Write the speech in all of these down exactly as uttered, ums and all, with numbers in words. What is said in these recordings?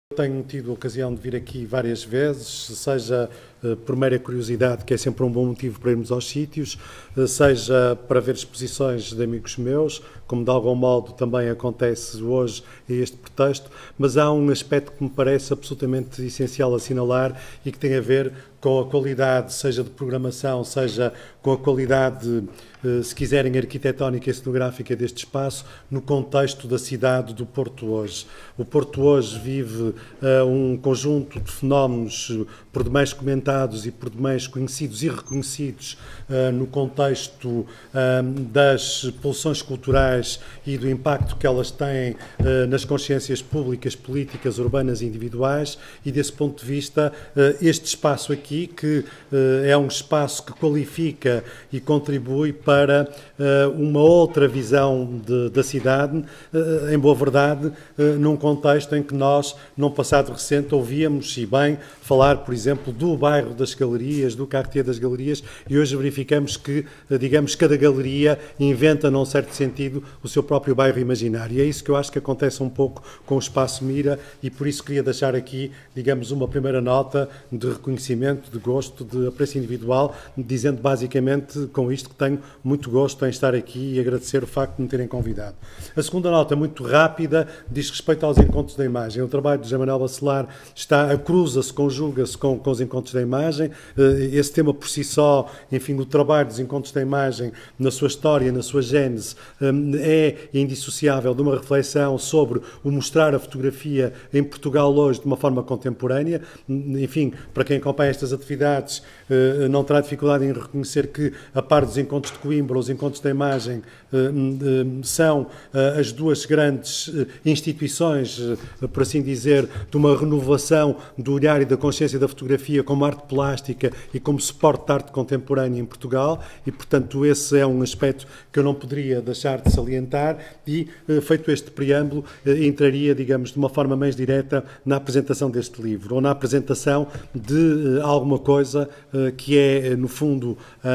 Tenho tido a ocasião de vir aqui várias vezes, seja uh, por mera curiosidade, que é sempre um bom motivo para irmos aos sítios, uh, seja para ver exposições de amigos meus, como de algum modo também acontece hoje a este pretexto, mas há um aspecto que me parece absolutamente essencial assinalar e que tem a ver com a qualidade, seja de programação, seja com a qualidade, se quiserem, arquitetónica e cenográfica deste espaço, no contexto da cidade do Porto hoje. O Porto hoje vive uh, um conjunto de fenómenos, por demais comentados e por demais conhecidos e reconhecidos, uh, no contexto uh, das pulsões culturais e do impacto que elas têm uh, nas consciências públicas, políticas, urbanas e individuais, e desse ponto de vista, uh, este espaço aqui, que uh, é um espaço que qualifica e contribui para uh, uma outra visão de, da cidade, uh, em boa verdade, uh, num contexto em que nós, num passado recente, ouvíamos, e bem, falar, por exemplo, do bairro das galerias, do Cartier das galerias, e hoje verificamos que, uh, digamos, cada galeria inventa, num certo sentido, o seu próprio bairro imaginário. E é isso que eu acho que acontece um pouco com o Espaço Mira, e por isso queria deixar aqui, digamos, uma primeira nota de reconhecimento, de gosto, de apreço individual, dizendo basicamente com isto que tenho muito gosto em estar aqui e agradecer o facto de me terem convidado. A segunda nota, muito rápida, diz respeito aos encontros da imagem. O trabalho de José Manuel Bacelar está, cruza-se, conjuga-se com, com os encontros da imagem. Esse tema por si só, enfim, o trabalho dos encontros da imagem, na sua história, na sua gênese, é indissociável de uma reflexão sobre o mostrar a fotografia em Portugal hoje de uma forma contemporânea. Enfim, para quem acompanha estas atividades, não terá dificuldade em reconhecer que, a par dos encontros de Coimbra, os encontros da imagem são as duas grandes instituições, por assim dizer, de uma renovação do olhar e da consciência da fotografia como arte plástica e como suporte de arte contemporânea em Portugal, e, portanto, esse é um aspecto que eu não poderia deixar de salientar e, feito este preâmbulo, entraria, digamos, de uma forma mais direta na apresentação deste livro, ou na apresentação de alguma coisa que é, no fundo,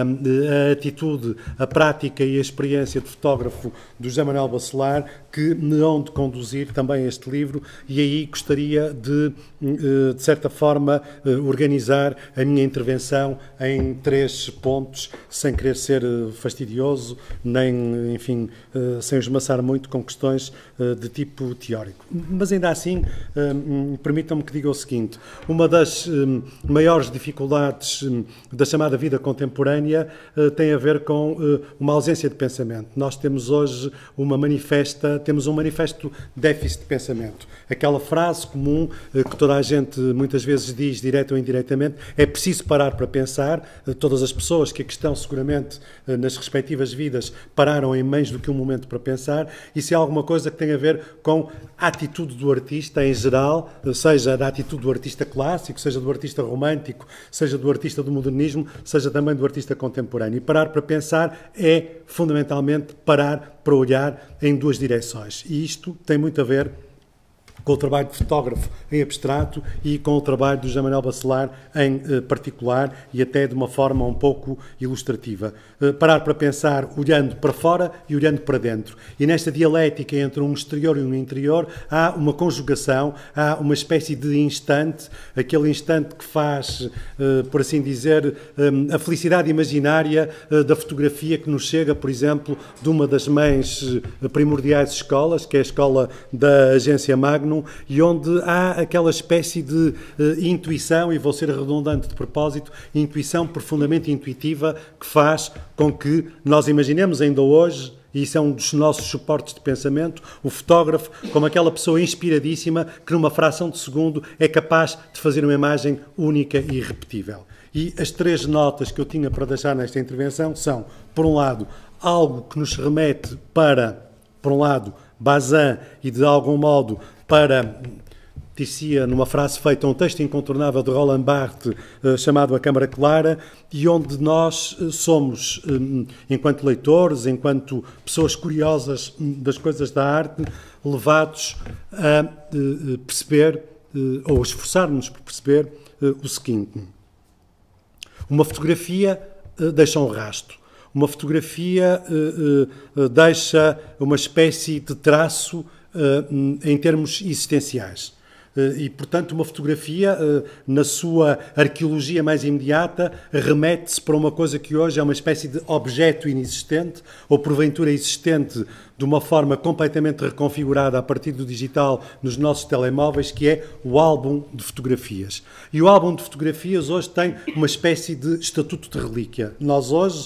a atitude, a prática e a experiência de fotógrafo do José Manuel Bacelar, que me hão de conduzir também este livro, e aí gostaria de, de certa forma, organizar a minha intervenção em três pontos, sem querer ser fastidioso, nem, enfim, sem esmaçar muito com questões de tipo teórico. Mas ainda assim, permitam-me que diga o seguinte: uma das maiores dificuldades da chamada vida contemporânea tem a ver com uma ausência de pensamento. Nós temos hoje uma manifesta, temos um manifesto déficit de pensamento. Aquela frase comum que toda a gente muitas vezes diz, direta ou indiretamente: é preciso parar para pensar. Todas as pessoas que aqui estão, seguramente, nas respectivas vidas, pararam em menos do que um momento para pensar. Isso é alguma coisa que tem a ver com a atitude do artista em geral, seja da atitude do artista clássico, seja do artista romântico, seja do artista do modernismo, seja também do artista contemporâneo. E parar para pensar é, fundamentalmente, parar para olhar em duas direções. E isto tem muito a ver com o trabalho de fotógrafo em abstrato e com o trabalho do José Manuel Bacelar em eh, particular, e até de uma forma um pouco ilustrativa. Eh, parar para pensar olhando para fora e olhando para dentro. E nesta dialética entre um exterior e um interior há uma conjugação, há uma espécie de instante, aquele instante que faz, eh, por assim dizer, eh, a felicidade imaginária eh, da fotografia que nos chega, por exemplo, de uma das mães eh, primordiais escolas, que é a escola da Agência Magnum, e onde há aquela espécie de uh, intuição, e vou ser redundante de propósito, intuição profundamente intuitiva, que faz com que nós imaginemos ainda hoje, e isso é um dos nossos suportes de pensamento, o fotógrafo como aquela pessoa inspiradíssima que numa fração de segundo é capaz de fazer uma imagem única e irrepetível. E as três notas que eu tinha para deixar nesta intervenção são, por um lado, algo que nos remete para, por um lado, Bazin, e de algum modo para, dizia numa frase feita, um texto incontornável de Roland Barthes, uh, chamado A Câmara Clara, e onde nós uh, somos, um, enquanto leitores, enquanto pessoas curiosas um, das coisas da arte, levados a uh, perceber, uh, ou esforçar-nos por perceber, uh, o seguinte: uma fotografia uh, deixa um rastro. Uma fotografia uh, uh, deixa uma espécie de traço uh, em termos existenciais. E, portanto, uma fotografia, na sua arqueologia mais imediata, remete-se para uma coisa que hoje é uma espécie de objeto inexistente, ou porventura existente de uma forma completamente reconfigurada a partir do digital nos nossos telemóveis, que é o álbum de fotografias. E o álbum de fotografias hoje tem uma espécie de estatuto de relíquia. Nós hoje,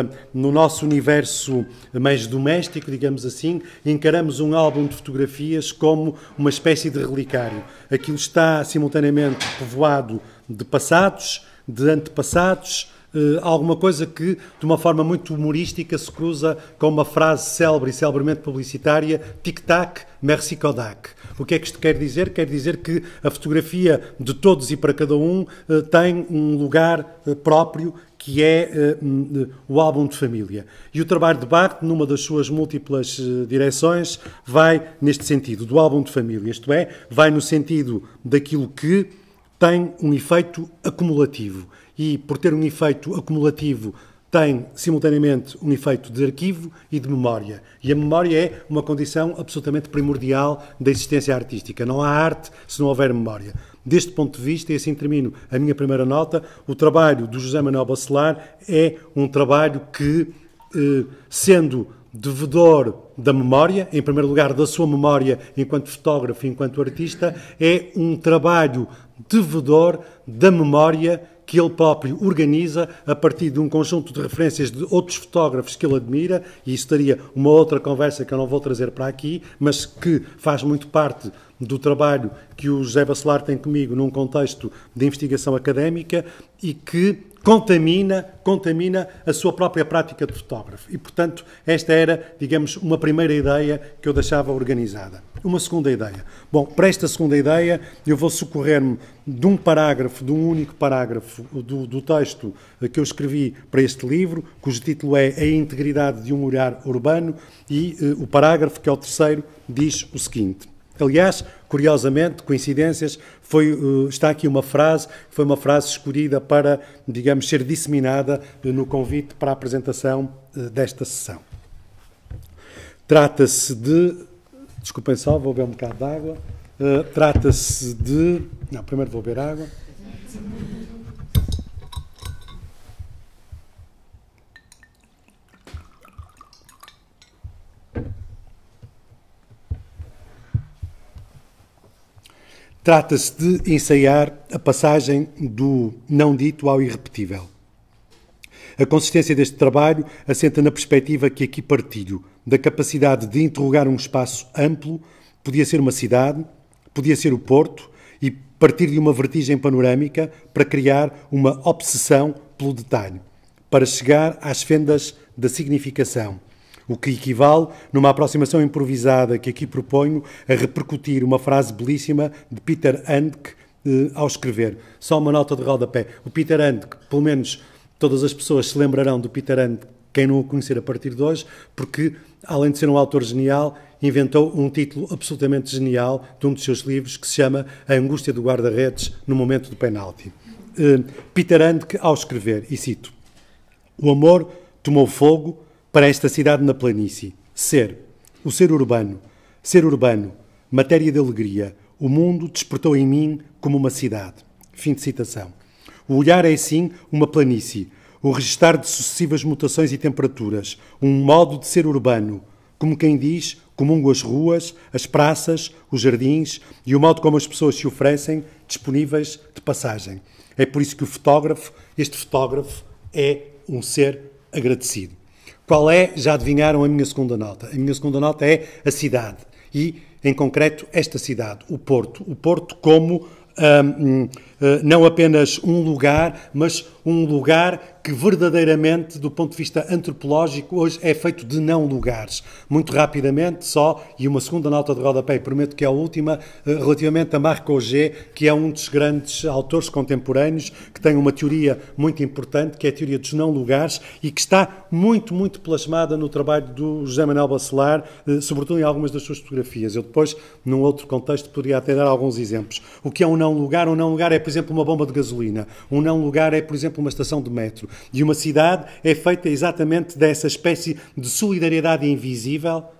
no nosso universo mais doméstico, digamos assim, encaramos um álbum de fotografias como uma espécie de relicário. Aquilo está simultaneamente povoado de passados, de antepassados, Uh, alguma coisa que, de uma forma muito humorística, se cruza com uma frase célebre e celebremente publicitária: tic-tac, merci Kodak. O que é que isto quer dizer? Quer dizer que a fotografia de todos e para cada um uh, tem um lugar uh, próprio, que é uh, uh, o álbum de família. E o trabalho de Barthes, numa das suas múltiplas uh, direções, vai neste sentido, do álbum de família, isto é, vai no sentido daquilo que tem um efeito acumulativo. E, por ter um efeito acumulativo, tem, simultaneamente, um efeito de arquivo e de memória. E a memória é uma condição absolutamente primordial da existência artística. Não há arte se não houver memória. Deste ponto de vista, e assim termino a minha primeira nota, o trabalho do José Manuel Bacelar é um trabalho que, eh, sendo devedor da memória, em primeiro lugar da sua memória enquanto fotógrafo e enquanto artista, é um trabalho devedor da memória que ele próprio organiza a partir de um conjunto de referências de outros fotógrafos que ele admira, e isso daria uma outra conversa que eu não vou trazer para aqui, mas que faz muito parte do trabalho que o José Bacelar tem comigo num contexto de investigação académica e que contamina, contamina a sua própria prática de fotógrafo. E, portanto, esta era, digamos, uma primeira ideia que eu deixava organizada. Uma segunda ideia. Bom, para esta segunda ideia, eu vou socorrer-me de um parágrafo, de um único parágrafo do, do texto que eu escrevi para este livro, cujo título é A Integridade de um Olhar Urbano, e uh, o parágrafo, que é o terceiro, diz o seguinte. Aliás, curiosamente, coincidências, foi, uh, está aqui uma frase, foi uma frase escolhida para, digamos, ser disseminada uh, no convite para a apresentação uh, desta sessão. Trata-se de... Desculpem só, vou beber um bocado de água. Uh, Trata-se de... Não, primeiro vou beber água. Trata-se de ensaiar a passagem do não dito ao irrepetível. A consistência deste trabalho assenta na perspectiva que aqui partilho, da capacidade de interrogar um espaço amplo, podia ser uma cidade, podia ser o Porto, e partir de uma vertigem panorâmica para criar uma obsessão pelo detalhe, para chegar às fendas da significação, o que equivale, numa aproximação improvisada que aqui proponho, a repercutir uma frase belíssima de Peter Handke eh, ao escrever. Só uma nota de rodapé. O Peter Handke, pelo menos todas as pessoas se lembrarão do Peter Handke, quem não o conhecer a partir de hoje, porque, além de ser um autor genial, inventou um título absolutamente genial de um dos seus livros, que se chama A Angústia do Guarda-Redes no Momento do Penalti. Eh, Peter Handke, ao escrever, e cito: o amor tomou fogo para esta cidade na planície. Ser, o ser urbano, ser urbano, matéria de alegria, o mundo despertou em mim como uma cidade. Fim de citação. O olhar é, sim, uma planície, o registar de sucessivas mutações e temperaturas, um modo de ser urbano, como quem diz, comungo as ruas, as praças, os jardins e o modo como as pessoas se oferecem, disponíveis de passagem. É por isso que o fotógrafo, este fotógrafo, é um ser agradecido. Qual é? Já adivinharam a minha segunda nota. A minha segunda nota é a cidade. E, em concreto, esta cidade, o Porto. O Porto como um, um, não apenas um lugar, mas um lugar que verdadeiramente, do ponto de vista antropológico, hoje é feito de não lugares. Muito rapidamente, só, e uma segunda nota de rodapé, prometo que é a última, relativamente a Marc Auger, que é um dos grandes autores contemporâneos, que tem uma teoria muito importante, que é a teoria dos não lugares, e que está muito, muito plasmada no trabalho do José Manuel Bacelar, sobretudo em algumas das suas fotografias. Eu depois, num outro contexto, poderia até dar alguns exemplos. O que é um não lugar? Um não lugar é, por exemplo, uma bomba de gasolina. Um não lugar é, por exemplo, uma estação de metro. E uma cidade é feita exatamente dessa espécie de solidariedade invisível,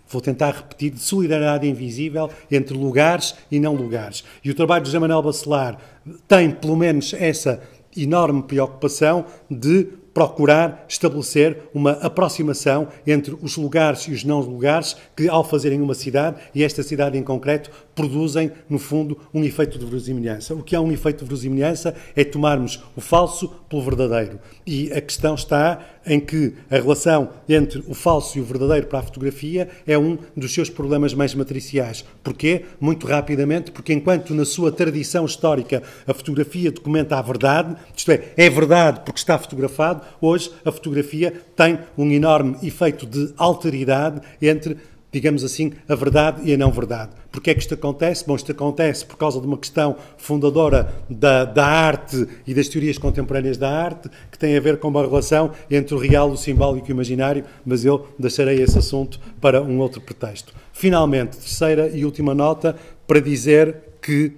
vou tentar repetir, de solidariedade invisível entre lugares e não lugares. E o trabalho de José Manuel Bacelar tem, pelo menos, essa enorme preocupação de procurar estabelecer uma aproximação entre os lugares e os não lugares que, ao fazerem uma cidade, e esta cidade em concreto, produzem, no fundo, um efeito de verosimilhança. O que é um efeito de verosimilhança é tomarmos o falso pelo verdadeiro. E a questão está em que a relação entre o falso e o verdadeiro para a fotografia é um dos seus problemas mais matriciais. Porquê? Muito rapidamente, porque enquanto na sua tradição histórica a fotografia documenta a verdade, isto é, é verdade porque está fotografado, hoje a fotografia tem um enorme efeito de alteridade entre, digamos assim, a verdade e a não verdade. Porquê é que isto acontece? Bom, isto acontece por causa de uma questão fundadora da, da arte e das teorias contemporâneas da arte, que tem a ver com uma relação entre o real, o simbólico e o imaginário, mas eu deixarei esse assunto para um outro pretexto. Finalmente, terceira e última nota, para dizer que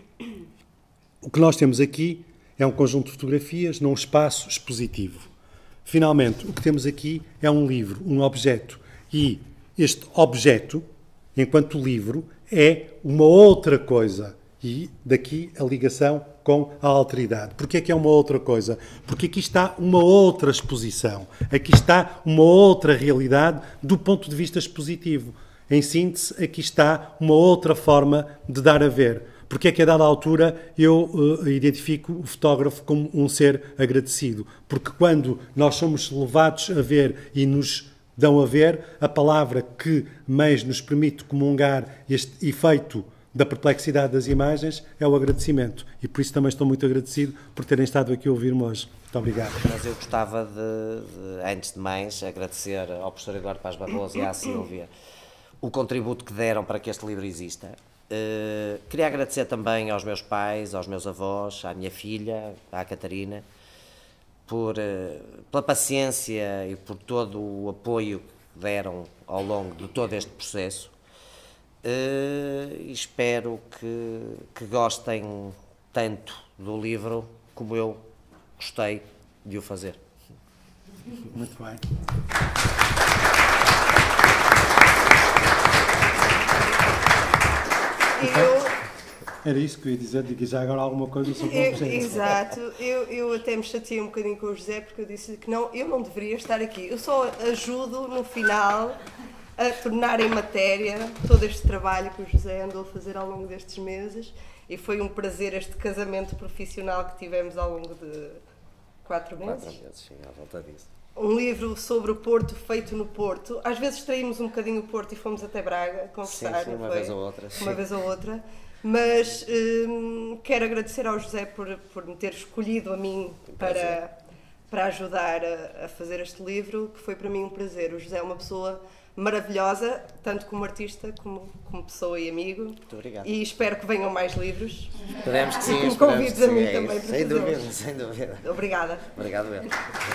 o que nós temos aqui é um conjunto de fotografias num espaço expositivo. Finalmente, o que temos aqui é um livro, um objeto, e este objeto, enquanto livro, é uma outra coisa. E daqui a ligação com a alteridade. Porquê é que é uma outra coisa? Porque aqui está uma outra exposição. Aqui está uma outra realidade do ponto de vista expositivo. Em síntese, aqui está uma outra forma de dar a ver. Porque é que a dada altura eu uh, identifico o fotógrafo como um ser agradecido. Porque quando nós somos levados a ver e nos dão a ver, a palavra que mais nos permite comungar este efeito da perplexidade das imagens é o agradecimento. E por isso também estou muito agradecido por terem estado aqui a ouvir-me hoje. Muito obrigado. Mas eu gostava de, de, antes de mais, agradecer ao professor Eduardo Paz Barroso e à Sílvia o contributo que deram para que este livro exista. Uh, queria agradecer também aos meus pais, aos meus avós, à minha filha, à Catarina, por, uh, pela paciência e por todo o apoio que deram ao longo de todo este processo. Uh, e espero que, que gostem tanto do livro como eu gostei de o fazer. Muito bem. Eu, Era isso que eu ia dizer, digo já agora alguma coisa sobre eu, o objeto. exato, eu, eu até me chateei um bocadinho com o José porque eu disse que não, eu não deveria estar aqui, eu só ajudo no final a tornar em matéria todo este trabalho que o José andou a fazer ao longo destes meses e foi um prazer este casamento profissional que tivemos ao longo de quatro meses. Quatro meses, sim, à volta disso. Um livro sobre o Porto, feito no Porto. Às vezes traímos um bocadinho o Porto e fomos até Braga conversar, sim, sim, não uma foi? vez ou outra. Uma sim. vez ou outra. Mas hum, quero agradecer ao José por, por me ter escolhido a mim para, para ajudar a, a fazer este livro, que foi para mim um prazer. O José é uma pessoa maravilhosa, tanto como artista, como, como pessoa e amigo. Muito obrigado. E espero que venham mais livros. Esperemos que sim. E que me convides a mim é também isso. para Sem fazê-los. dúvida, sem dúvida. Obrigada. Obrigado, mesmo.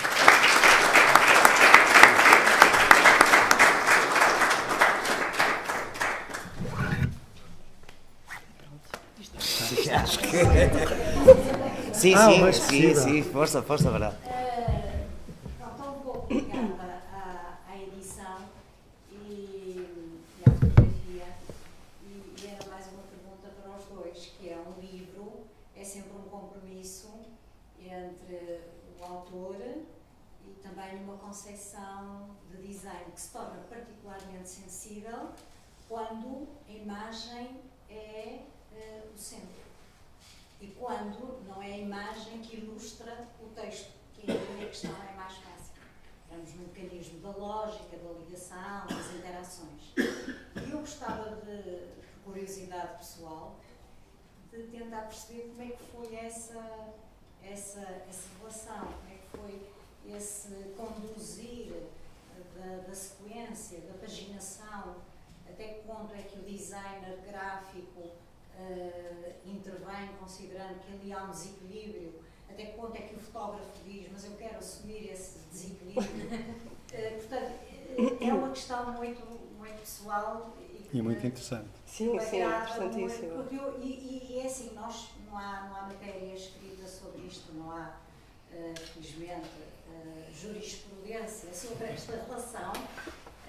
Acho que... Sim, Ah, sim, mais sim, possível. sim, força, força, verdade. Uh, Estou um pouco ligada à, à edição e, e à fotografia e, e era mais uma pergunta para os dois, que é um livro, é sempre um compromisso entre o autor e também uma concepção de design que se torna particularmente sensível quando a imagem é uh, o centro. E quando não é a imagem que ilustra o texto, que aí a questão é mais fácil. Entramos no mecanismo da lógica, da ligação, das interações. E eu gostava de, por curiosidade pessoal, de tentar perceber como é que foi essa, essa, essa relação, como é que foi esse conduzir da, da sequência, da paginação, até que ponto é que o designer gráfico Uh, intervém considerando que ali há um desequilíbrio, até que ponto é que o fotógrafo diz, mas eu quero assumir esse desequilíbrio. uh, portanto, uh, é uma questão muito, muito pessoal e, E muito interessante. Sim, sim, é interessantíssimo. Porque eu, e, e é assim, nós, não, há, não há matéria escrita sobre isto, não há, uh, felizmente, uh, jurisprudência sobre esta relação.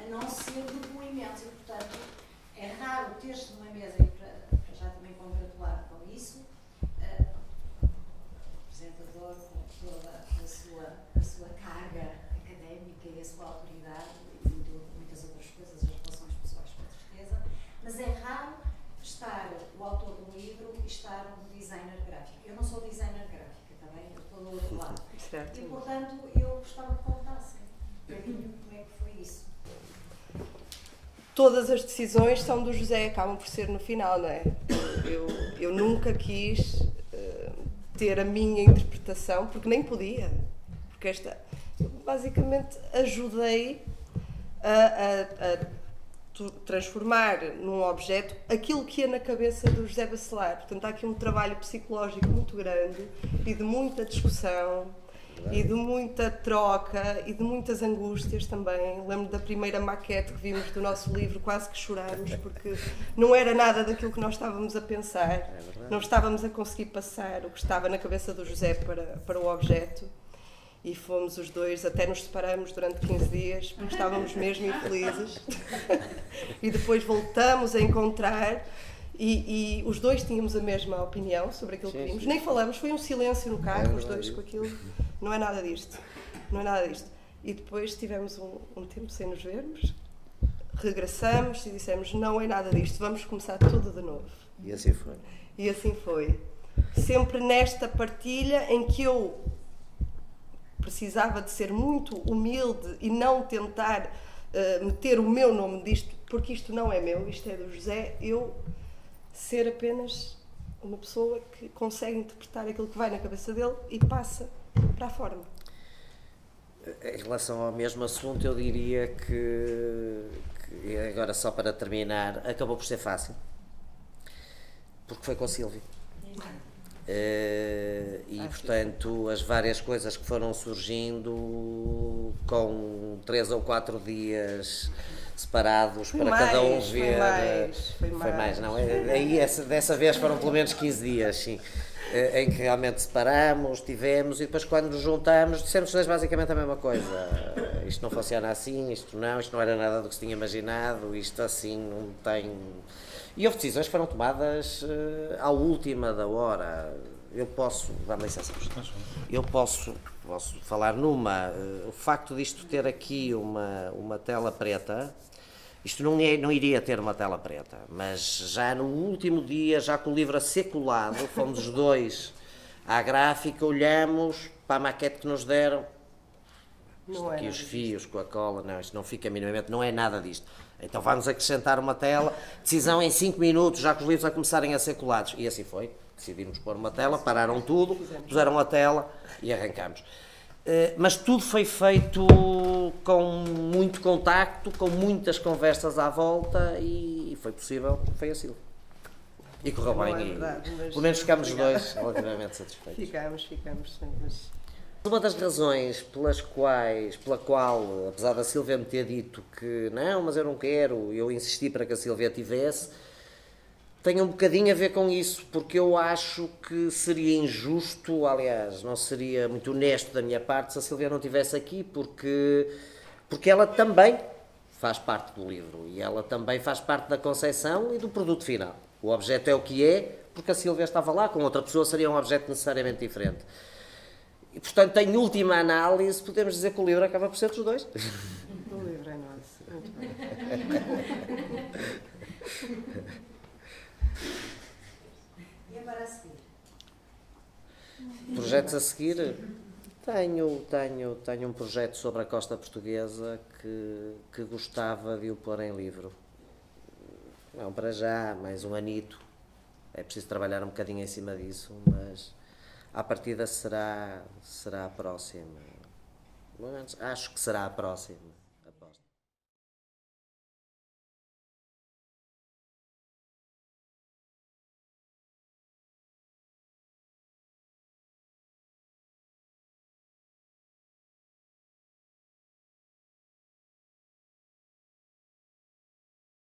a não ser depoimentos. E, portanto, é raro ter-se numa mesa, e para, para já também congratular com isso, uh, o apresentador com toda a sua, a sua carga académica e a sua autoridade e muitas outras coisas, as relações pessoais, com certeza, mas é raro estar o autor do livro e estar um designer gráfico. Eu não sou designer gráfica, também, eu estou do outro lado. Certo. E, portanto, eu gostava que contassem como é que foi isso. Todas as decisões são do José, acabam por ser no final, não é? Eu, eu nunca quis uh, ter a minha interpretação, porque nem podia. Porque esta, basicamente, ajudei a, a, a transformar num objeto aquilo que ia na cabeça do José Bacelar. Portanto, há aqui um trabalho psicológico muito grande e de muita discussão e de muita troca e de muitas angústias também. Lembro da primeira maquete que vimos do nosso livro, quase que chorámos, porque não era nada daquilo que nós estávamos a pensar, não estávamos a conseguir passar o que estava na cabeça do José para, para o objeto. E fomos os dois, até nos separamos durante quinze dias, porque estávamos mesmo infelizes. E depois voltamos a encontrar e, e os dois tínhamos a mesma opinião sobre aquilo que vimos. Nem falamos, foi um silêncio no carro, os dois com aquilo. Não é nada disto, não é nada disto. E depois tivemos um, um tempo sem nos vermos, regressamos e dissemos, não é nada disto, vamos começar tudo de novo. E assim foi. E assim foi. Sempre nesta partilha em que eu precisava de ser muito humilde e não tentar uh, meter o meu nome disto, porque isto não é meu, isto é do José, eu ser apenas uma pessoa que consegue interpretar aquilo que vai na cabeça dele e passa para a forma. Em relação ao mesmo assunto, eu diria que, que agora só para terminar, acabou por ser fácil, porque foi com a Sílvia. Uh, e portanto as várias coisas que foram surgindo com três ou quatro dias separados foi para mais, cada um ver foi mais, foi foi mais, mais não aí essa, dessa vez foram pelo menos quinze dias sim, uh, em que realmente separamos, tivemos e depois quando nos juntamos dissemos todos basicamente a mesma coisa, uh, isto não funciona assim, isto não, isto não era nada do que se tinha imaginado, isto assim não tem. E houve decisões que foram tomadas uh, à última da hora. Eu posso, dá-me licença, eu posso, posso falar numa, uh, o facto disto ter aqui uma, uma tela preta, isto não, é, não iria ter uma tela preta, mas já no último dia, já com o livro a ser colado, fomos os dois à gráfica, olhamos para a maquete que nos deram, isto aqui os fios com a cola, não, isto não fica minimamente, não é nada disto. Então vamos acrescentar uma tela, decisão em cinco minutos, já que os livros a começarem a ser colados. E assim foi, decidimos pôr uma tela, pararam tudo, puseram a tela e arrancamos. Uh, mas tudo foi feito com muito contacto, com muitas conversas à volta e foi possível, foi assim. E correu bem, é verdade, e, mas... pelo menos ficámos os dois relativamente satisfeitos. Ficámos, ficámos, mas... Uma das razões pelas quais, pela qual, apesar da Sílvia me ter dito que não, mas eu não quero, eu insisti para que a Sílvia tivesse, tem um bocadinho a ver com isso, porque eu acho que seria injusto, aliás, não seria muito honesto da minha parte se a Sílvia não estivesse aqui, porque, porque ela também faz parte do livro e ela também faz parte da conceção e do produto final. O objeto é o que é, porque a Sílvia estava lá, com outra pessoa seria um objeto necessariamente diferente. E, portanto, em última análise, podemos dizer que o livro acaba por ser dos dois. O livro é nosso. Muito bem. E agora a seguir? Projetos a seguir? Tenho, tenho, tenho um projeto sobre a costa portuguesa que, que gostava de o pôr em livro. Não, para já, mais um anito. É preciso trabalhar um bocadinho em cima disso, mas... à partida será, será a próxima. Acho que será a próxima.